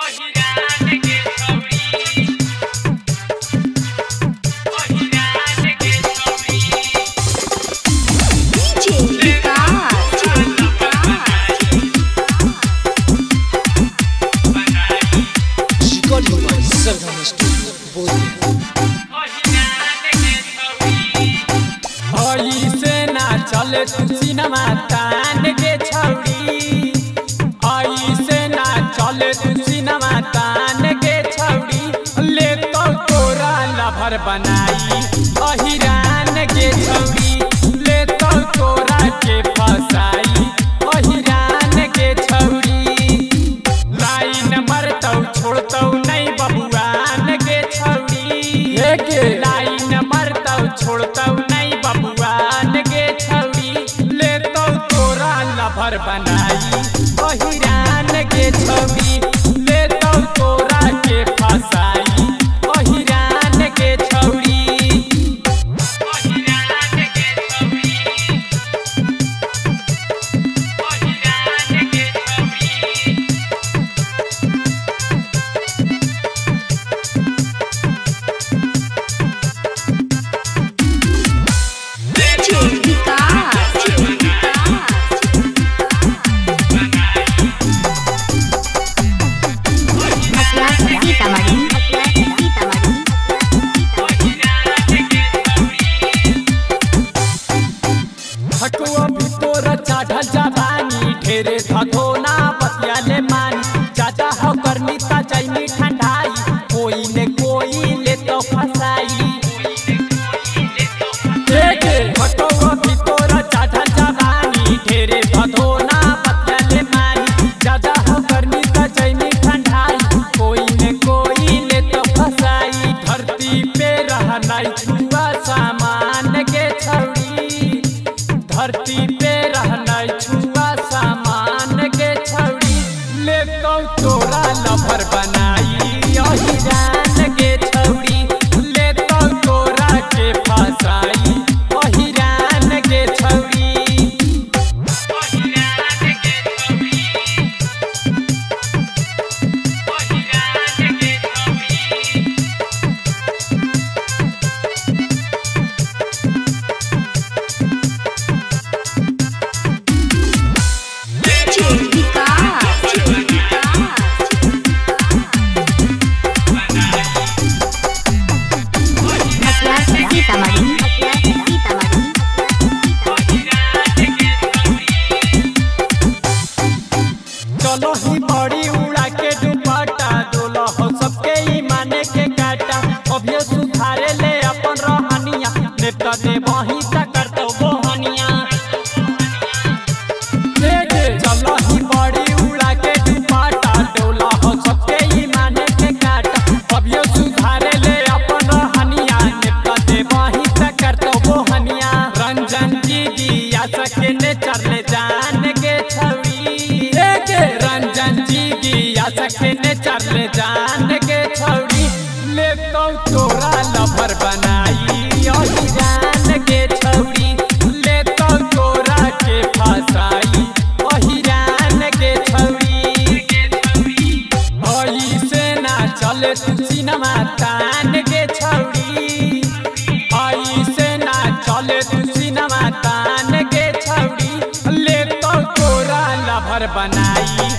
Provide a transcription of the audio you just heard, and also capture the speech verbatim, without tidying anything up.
चले तू सिनेमा तान के छौड़ी, ऐसे ना चले तू सिनेमा तान के छौड़ी, ले तो तोरा लभर बनाई अहिरान के छौड़ी, ले तो तोरा के फसाई अहिरान के छौड़ी, लाइन मरतौ छोड़तौ नहीं बबुआन के छौड़ी, लाइन मरतौ छोड़तौ नहीं बबुआन के छौड़ी, ले तो तोरा लभर बनाई अहिरान के छौड़ी, ले तो तोरा के फसाई अहिरान के छौड़ी। हटुआ भितोर चढ़ल जवानी ढेरे धधोना बतियाले मानी, चाचा हो करनी ता चैनी ठंडाई, कोई ने कोई ले तो फसाई। हटुआ भितोर चढ़ल जवानी ढेरे धधोना बतियाले मानी, चाचा हो करनी ता चैनी ठंडाई, कोई ने कोई ले तो फसाई। धरती पे रहना छुआ सामान के छौड़ी, धरती पे रहना छुआ सामान के छौड़ी, ले तो तोरा लभर बनाई अहिरान के छौड़ी, ले तो तोरा के फसाई अहिरान के छौड़ी। चलो ही बड़ी उड़ा के दुपट्टा, डोला हो सबके ही माने के काटा, अभियो सुधारे ले अपन रहनिया, नेता दे वहीं तक करतो बोहनिया। चलो ही बड़ी उड़ा के दुपट्टा, डोला हो सबके ही माने के काटा, अभियो सुधारे ले अपन रहनिया, नेता दे वहीं तक करतो बोहनिया। रंजन जी दिया सके ने चले जान के छौड़ी, रंजन जी गिया सके ने चले जान के छौड़ी, ले तो तोरा लभर बनाई अहिरान के छौड़ी, ले तो तोरा के फसाई अहिरान के छौड़ी। ऐसे ना चले तू सिनेमा तान के छौड़ी, ऐसे ना चले तू सिनेमा तान के छौड़ी, ले तो तोरा लभर बनाई